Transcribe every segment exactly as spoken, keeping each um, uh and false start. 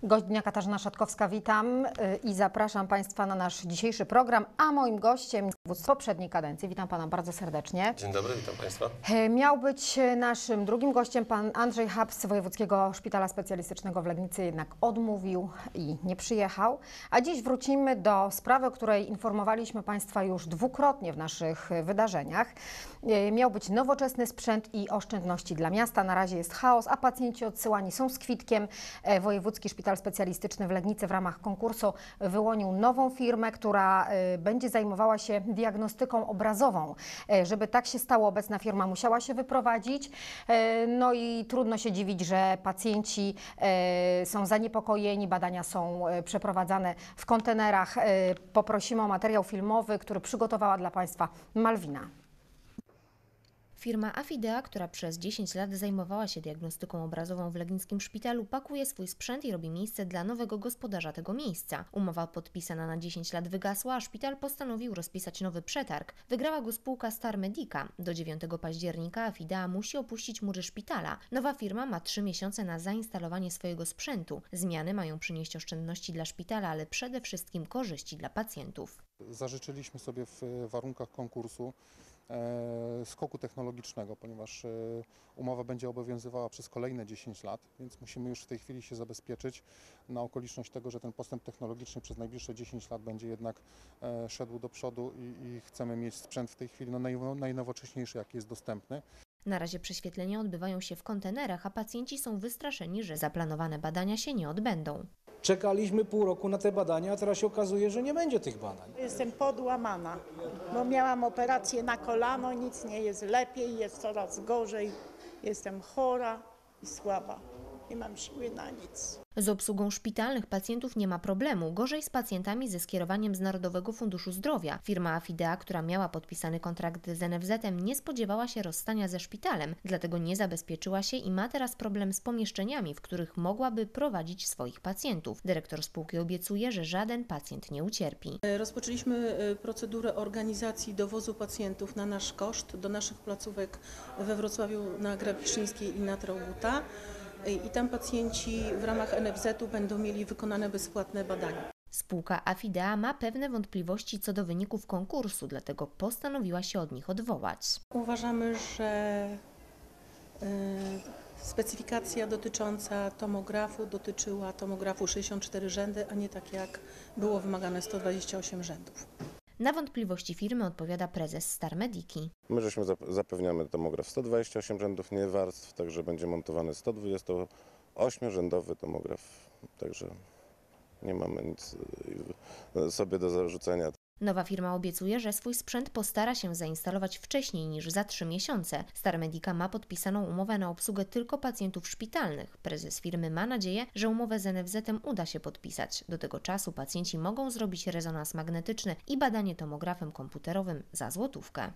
Gość dnia Katarzyna Szatkowska, witam i zapraszam Państwa na nasz dzisiejszy program, a moim gościem z poprzedniej kadencji, witam Pana bardzo serdecznie. Dzień dobry, witam Państwa. Miał być naszym drugim gościem pan Andrzej Habs z Wojewódzkiego Szpitala Specjalistycznego w Legnicy, jednak odmówił i nie przyjechał. A dziś wrócimy do sprawy, o której informowaliśmy Państwa już dwukrotnie w naszych wydarzeniach. Miał być nowoczesny sprzęt i oszczędności dla miasta. Na razie jest chaos, a pacjenci odsyłani są z kwitkiem. Wojewódzki Szpital Specjalistyczny w Legnicy w ramach konkursu wyłonił nową firmę, która będzie zajmowała się diagnostyką obrazową. Żeby tak się stało, obecna firma musiała się wyprowadzić. No i trudno się dziwić, że pacjenci są zaniepokojeni, badania są przeprowadzane w kontenerach. Poprosimy o materiał filmowy, który przygotowała dla Państwa Malwina. Firma Afidea, która przez dziesięć lat zajmowała się diagnostyką obrazową w legnickim szpitalu, pakuje swój sprzęt i robi miejsce dla nowego gospodarza tego miejsca. Umowa podpisana na dziesięć lat wygasła, a szpital postanowił rozpisać nowy przetarg. Wygrała go spółka Star Medica. Do dziewiątego października Afidea musi opuścić mury szpitala. Nowa firma ma trzy miesiące na zainstalowanie swojego sprzętu. Zmiany mają przynieść oszczędności dla szpitala, ale przede wszystkim korzyści dla pacjentów. Zażyczyliśmy sobie w warunkach konkursu skoku technologicznego, ponieważ umowa będzie obowiązywała przez kolejne dziesięć lat, więc musimy już w tej chwili się zabezpieczyć na okoliczność tego, że ten postęp technologiczny przez najbliższe dziesięć lat będzie jednak szedł do przodu i, i chcemy mieć sprzęt w tej chwili no, naj, najnowocześniejszy, jaki jest dostępny. Na razie prześwietlenia odbywają się w kontenerach, a pacjenci są wystraszeni, że zaplanowane badania się nie odbędą. Czekaliśmy pół roku na te badania, a teraz się okazuje, że nie będzie tych badań. Jestem podłamana, bo miałam operację na kolano, nic nie jest lepiej, jest coraz gorzej. Jestem chora i słaba, nie mam siły na nic. Z obsługą szpitalnych pacjentów nie ma problemu, gorzej z pacjentami ze skierowaniem z Narodowego Funduszu Zdrowia. Firma Afidea, która miała podpisany kontrakt z N F Z-em, nie spodziewała się rozstania ze szpitalem, dlatego nie zabezpieczyła się i ma teraz problem z pomieszczeniami, w których mogłaby prowadzić swoich pacjentów. Dyrektor spółki obiecuje, że żaden pacjent nie ucierpi. Rozpoczęliśmy procedurę organizacji dowozu pacjentów na nasz koszt do naszych placówek we Wrocławiu na Grabiszyńskiej i na Traugutta. I tam pacjenci w ramach N F Z-u będą mieli wykonane bezpłatne badania. Spółka Afidea ma pewne wątpliwości co do wyników konkursu, dlatego postanowiła się od nich odwołać. Uważamy, że y, specyfikacja dotycząca tomografu dotyczyła tomografu sześćdziesiąt cztery rzędy, a nie tak jak było wymagane sto dwadzieścia osiem rzędów. Na wątpliwości firmy odpowiada prezes Star Medici. My żeśmy zapewniamy tomograf sto dwadzieścia osiem rzędów, nie warstw, także będzie montowany sto dwudziestoośmiorzędowy tomograf, także nie mamy nic sobie do zarzucenia. Nowa firma obiecuje, że swój sprzęt postara się zainstalować wcześniej niż za trzy miesiące. Star Medica ma podpisaną umowę na obsługę tylko pacjentów szpitalnych. Prezes firmy ma nadzieję, że umowę z N F Z-em uda się podpisać. Do tego czasu pacjenci mogą zrobić rezonans magnetyczny i badanie tomografem komputerowym za złotówkę.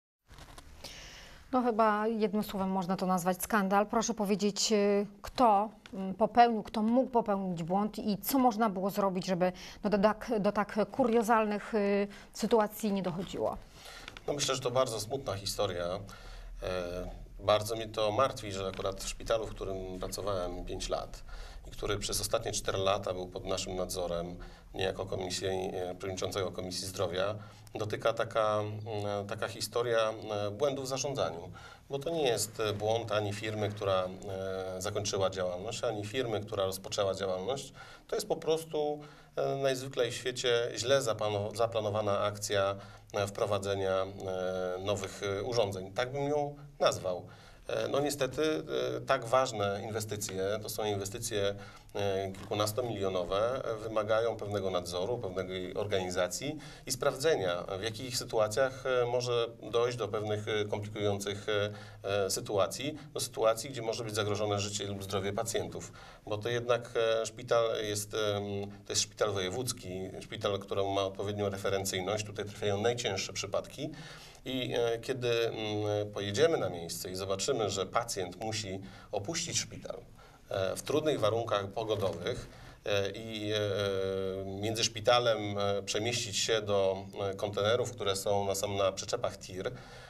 No chyba jednym słowem można to nazwać skandal. Proszę powiedzieć, kto popełnił, kto mógł popełnić błąd i co można było zrobić, żeby no do, tak, do tak kuriozalnych y, sytuacji nie dochodziło? No myślę, że to bardzo smutna historia. E, bardzo mnie to martwi, że akurat w szpitalu, w którym pracowałem pięć lat i który przez ostatnie cztery lata był pod naszym nadzorem, mnie jako komisji, przewodniczącego Komisji Zdrowia, dotyka taka, taka historia błędów w zarządzaniu. Bo to nie jest błąd ani firmy, która zakończyła działalność, ani firmy, która rozpoczęła działalność. To jest po prostu najzwyklej w świecie źle zaplanowana akcja wprowadzenia nowych urządzeń. Tak bym ją nazwał. No niestety tak ważne inwestycje, to są inwestycje kilkunastomilionowe, wymagają pewnego nadzoru, pewnej organizacji i sprawdzenia, w jakich sytuacjach może dojść do pewnych komplikujących sytuacji, do sytuacji, gdzie może być zagrożone życie lub zdrowie pacjentów. Bo to jednak szpital jest, to jest szpital wojewódzki, szpital, który ma odpowiednią referencyjność, tutaj trafiają najcięższe przypadki. I kiedy pojedziemy na miejsce i zobaczymy, że pacjent musi opuścić szpital w trudnych warunkach pogodowych i między szpitalem przemieścić się do kontenerów, które są na, są na przyczepach tir,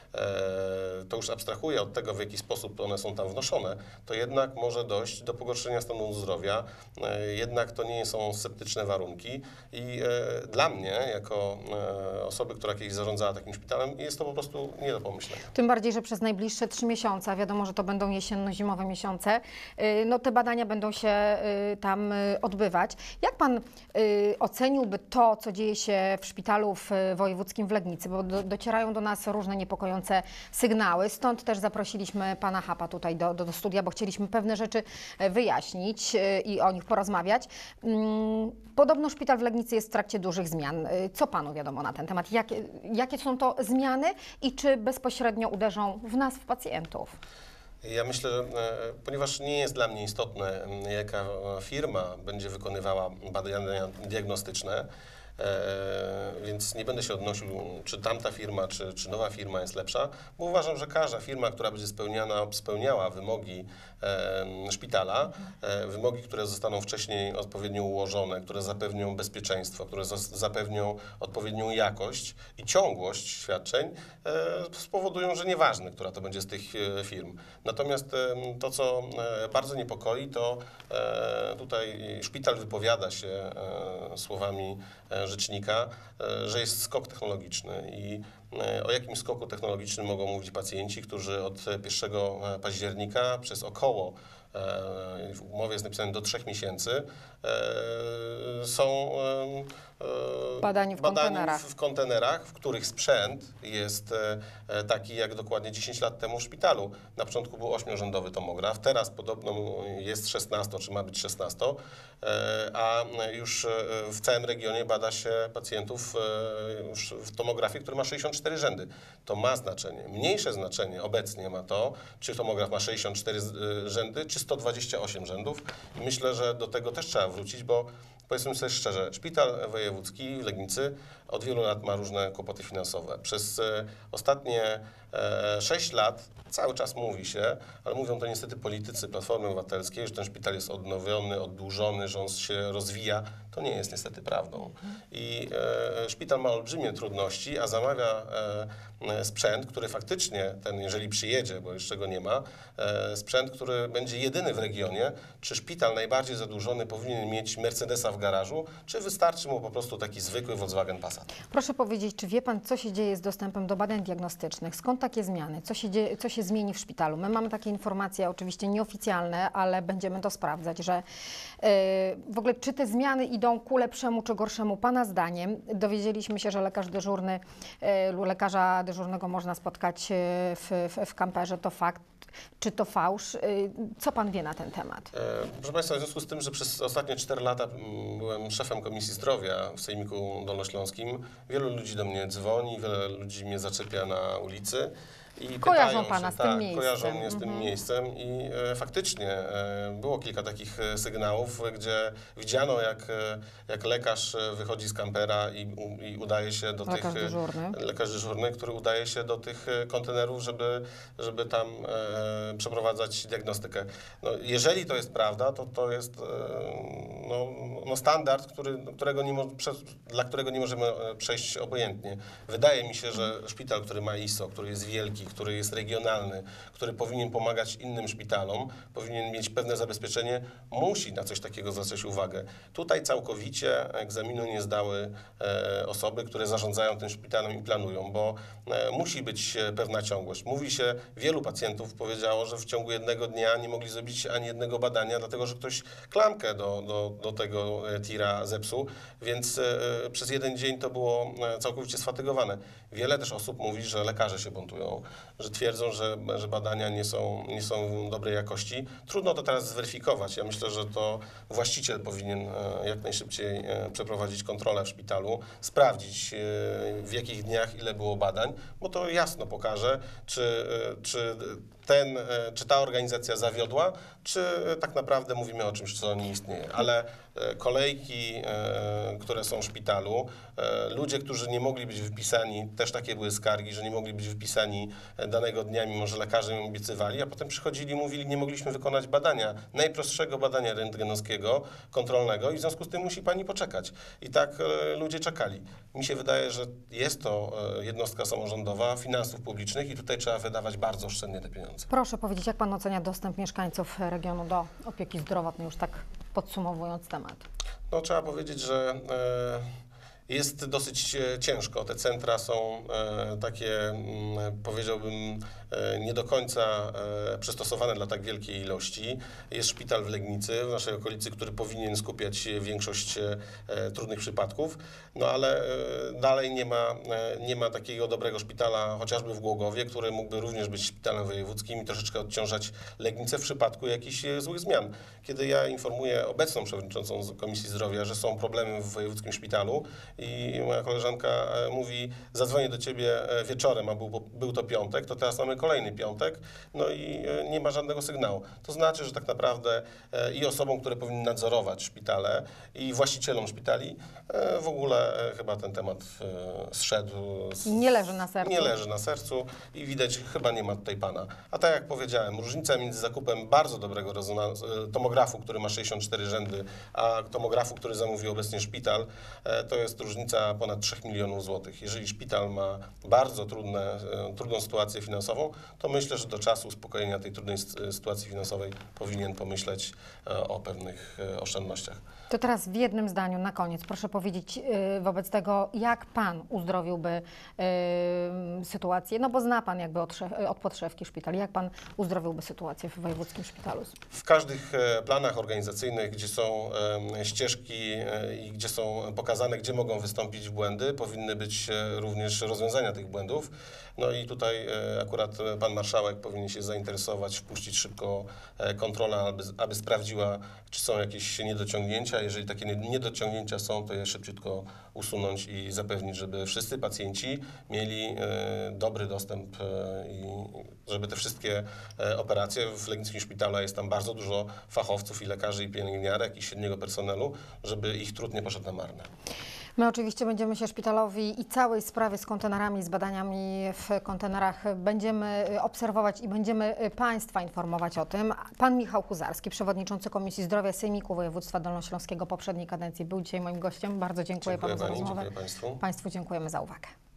to już abstrahuję od tego, w jaki sposób one są tam wnoszone, to jednak może dojść do pogorszenia stanu zdrowia, jednak to nie są sceptyczne warunki i dla mnie, jako osoby, która kiedyś zarządzała takim szpitalem, jest to po prostu nie do pomyślenia. Tym bardziej, że przez najbliższe trzy miesiące, wiadomo, że to będą jesienno-zimowe miesiące, no te badania będą się tam odbywać. Jak Pan oceniłby to, co dzieje się w szpitalu w wojewódzkim w Legnicy, bo do, docierają do nas różne niepokojące sygnały, stąd też zaprosiliśmy Pana Hapa tutaj do, do, do studia, bo chcieliśmy pewne rzeczy wyjaśnić i o nich porozmawiać. Podobno szpital w Legnicy jest w trakcie dużych zmian. Co Panu wiadomo na ten temat? Jakie, jakie są to zmiany i czy bezpośrednio uderzą w nas, w pacjentów? Ja myślę, że ponieważ nie jest dla mnie istotne, jaka firma będzie wykonywała badania diagnostyczne, więc nie będę się odnosił, czy tamta firma, czy, czy nowa firma jest lepsza, bo uważam, że każda firma, która będzie spełniana, spełniała wymogi szpitala, wymogi, które zostaną wcześniej odpowiednio ułożone, które zapewnią bezpieczeństwo, które zapewnią odpowiednią jakość i ciągłość świadczeń, spowodują, że nieważne, która to będzie z tych firm. Natomiast to, co bardzo niepokoi, to tutaj szpital wypowiada się słowami rzecznika, że jest skok technologiczny i o jakim skoku technologicznym mogą mówić pacjenci, którzy od pierwszego października przez około, w umowie jest napisane do trzech miesięcy, są badani w kontenerach. w kontenerach, w których sprzęt jest taki jak dokładnie dziesięć lat temu w szpitalu. Na początku był ośmiorzędowy tomograf, teraz podobno jest szesnasto, czy ma być szesnasto, a już w całym regionie bada się pacjentów już w tomografie, który ma sześćdziesiąt cztery rzędy. To ma znaczenie. Mniejsze znaczenie obecnie ma to, czy tomograf ma sześćdziesiąt cztery rzędy, czy sto dwadzieścia osiem rzędów. I myślę, że do tego też trzeba wrócić, bo powiedzmy sobie szczerze, szpital wojewódzki w Legnicy od wielu lat ma różne kłopoty finansowe. Przez ostatnie sześć lat cały czas mówi się, ale mówią to niestety politycy Platformy Obywatelskiej, że ten szpital jest odnowiony, oddłużony, że on się rozwija. To nie jest niestety prawdą. I e, szpital ma olbrzymie trudności, a zamawia e, sprzęt, który faktycznie, ten jeżeli przyjedzie, bo jeszcze go nie ma, e, sprzęt, który będzie jedyny w regionie. Czy szpital najbardziej zadłużony powinien mieć Mercedesa w garażu, czy wystarczy mu po prostu taki zwykły Volkswagen Passat? Proszę powiedzieć, czy wie Pan, co się dzieje z dostępem do badań diagnostycznych? Skąd takie zmiany? Co się, dzieje, co się zmieni w szpitalu? My mamy takie informacje, oczywiście nieoficjalne, ale będziemy to sprawdzać, że yy, w ogóle czy te zmiany idą ku lepszemu czy gorszemu Pana zdaniem? Dowiedzieliśmy się, że lekarz dyżurny, yy, lekarza dyżurnego można spotkać w, w, w kamperze, to fakt. Czy to fałsz? Co Pan wie na ten temat? E, proszę Państwa, w związku z tym, że przez ostatnie cztery lata byłem szefem Komisji Zdrowia w Sejmiku Dolnośląskim, wielu ludzi do mnie dzwoni, wiele ludzi mnie zaczepia na ulicy. I kojarzą pytają Pana się, z tym tak, miejscem. kojarzą mnie z tym Mhm. miejscem i e, faktycznie e, było kilka takich e, sygnałów, gdzie widziano, jak, e, jak lekarz wychodzi z kampera i, u, i udaje się do Lekarz tych... dyżurny. Lekarz dyżurny, który udaje się do tych kontenerów, żeby, żeby tam e, przeprowadzać diagnostykę. No, jeżeli to jest prawda, to to jest e, no, no standard, który, którego nie mo, przez, dla którego nie możemy przejść obojętnie. Wydaje mi się, że szpital, który ma I S O, który jest wielki, który jest regionalny, który powinien pomagać innym szpitalom, powinien mieć pewne zabezpieczenie, musi na coś takiego zwracać uwagę. Tutaj całkowicie egzaminu nie zdały e, osoby, które zarządzają tym szpitalem i planują, bo e, musi być pewna ciągłość. Mówi się, wielu pacjentów powiedziało, że w ciągu jednego dnia nie mogli zrobić ani jednego badania, dlatego że ktoś klamkę do, do, do tego tira zepsuł, więc e, przez jeden dzień to było całkowicie sfatygowane. Wiele też osób mówi, że lekarze się buntują, że twierdzą, że, że badania nie są, nie są dobrej jakości. Trudno to teraz zweryfikować. Ja myślę, że to właściciel powinien jak najszybciej przeprowadzić kontrolę w szpitalu, sprawdzić w jakich dniach ile było badań, bo to jasno pokaże, czy, czy ten, e, czy ta organizacja zawiodła, czy tak naprawdę mówimy o czymś, co nie istnieje. Ale e, kolejki, e, które są w szpitalu, e, ludzie, którzy nie mogli być wypisani, też takie były skargi, że nie mogli być wypisani danego dnia, mimo że lekarze im obiecywali, a potem przychodzili i mówili, nie mogliśmy wykonać badania, najprostszego badania rentgenowskiego, kontrolnego i w związku z tym musi pani poczekać. I tak e, ludzie czekali. Mi się wydaje, że jest to e, jednostka samorządowa finansów publicznych i tutaj trzeba wydawać bardzo oszczędnie te pieniądze. Proszę powiedzieć, jak Pan ocenia dostęp mieszkańców regionu do opieki zdrowotnej, już tak podsumowując temat? No, trzeba powiedzieć, że e, jest dosyć e, ciężko. Te centra są e, takie, mm, powiedziałbym, e, nie do końca e, przystosowane dla tak wielkiej ilości. Jest szpital w Legnicy, w naszej okolicy, który powinien skupiać większość e, trudnych przypadków, no ale e, dalej nie ma, e, nie ma takiego dobrego szpitala, chociażby w Głogowie, który mógłby również być szpitalem wojewódzkim i troszeczkę odciążać Legnicę w przypadku jakichś e, złych zmian. Kiedy ja informuję obecną przewodniczącą z Komisji Zdrowia, że są problemy w wojewódzkim szpitalu, i moja koleżanka e, mówi, zadzwonię do ciebie e, wieczorem, a był, był to piątek, to teraz mamy kolejny piątek, no i e, nie ma żadnego sygnału. To znaczy, że tak naprawdę e, i osobom, które powinny nadzorować szpitale, i właścicielom szpitali e, w ogóle e, chyba ten temat e, zszedł. Z, Nie leży na sercu. Nie leży na sercu i widać, chyba nie ma tutaj pana. A tak jak powiedziałem, różnica między zakupem bardzo dobrego rezonans- e, tomografu, który ma sześćdziesiąt cztery rzędy, a tomografu, który zamówił obecnie szpital, e, to jest różnica ponad trzech milionów złotych. Jeżeli szpital ma bardzo trudne, e, trudną sytuację finansową, to myślę, że do czasu uspokojenia tej trudnej s- sytuacji finansowej powinien pomyśleć e, o pewnych e, oszczędnościach. To teraz w jednym zdaniu, na koniec, proszę powiedzieć yy, wobec tego, jak Pan uzdrowiłby yy, sytuację, no bo zna Pan jakby od, szef, od podszewki szpitali, jak Pan uzdrowiłby sytuację w wojewódzkim szpitalu? W każdych e, planach organizacyjnych, gdzie są e, ścieżki e, i gdzie są pokazane, gdzie mogą wystąpić błędy, powinny być e, również rozwiązania tych błędów. No i tutaj e, akurat e, pan marszałek powinien się zainteresować, wpuścić szybko e, kontrolę, aby, aby sprawdziła, czy są jakieś niedociągnięcia. Jeżeli takie nie- niedociągnięcia są, to je szybciutko usunąć i zapewnić, żeby wszyscy pacjenci mieli e, dobry dostęp e, i żeby te wszystkie e, operacje w Legnickim Szpitalu, jest tam bardzo dużo fachowców i lekarzy i pielęgniarek i średniego personelu, żeby ich trud nie poszedł na marne. My oczywiście będziemy się szpitalowi i całej sprawy z kontenerami, z badaniami w kontenerach będziemy obserwować i będziemy Państwa informować o tym. Pan Michał Huzarski, przewodniczący Komisji Zdrowia Sejmiku Województwa Dolnośląskiego poprzedniej kadencji, był dzisiaj moim gościem. Bardzo dziękuję, Dziękuję Panu za pani, rozmowę. dziękuję państwu. Państwu dziękujemy za uwagę.